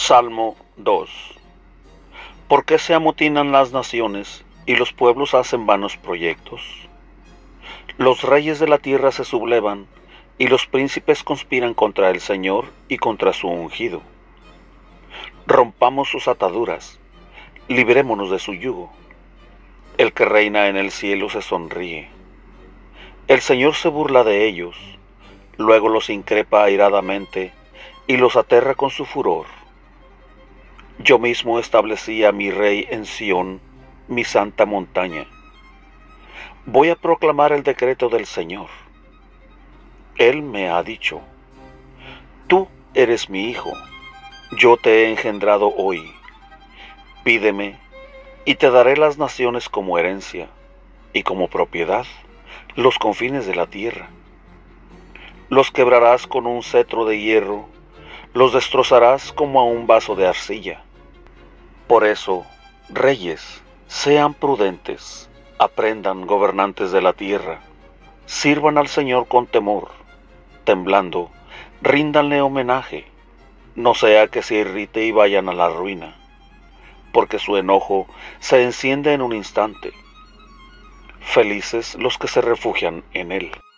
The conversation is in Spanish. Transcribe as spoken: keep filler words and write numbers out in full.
Salmo dos. ¿Por qué se amotinan las naciones y los pueblos hacen vanos proyectos? Los reyes de la tierra se sublevan y los príncipes conspiran contra el Señor y contra su ungido. Rompamos sus ataduras, librémonos de su yugo. El que reina en el cielo se sonríe. El Señor se burla de ellos, luego los increpa airadamente y los aterra con su furor. Yo mismo establecí a mi rey en Sión, mi santa montaña. Voy a proclamar el decreto del Señor. Él me ha dicho: tú eres mi hijo, yo te he engendrado hoy. Pídeme, y te daré las naciones como herencia, y como propiedad los confines de la tierra. Los quebrarás con un cetro de hierro, los destrozarás como a un vaso de arcilla. Por eso, reyes, sean prudentes, aprendan, gobernantes de la tierra, sirvan al Señor con temor, temblando, ríndanle homenaje, no sea que se irrite y vayan a la ruina, porque su enojo se enciende en un instante. Felices los que se refugian en él.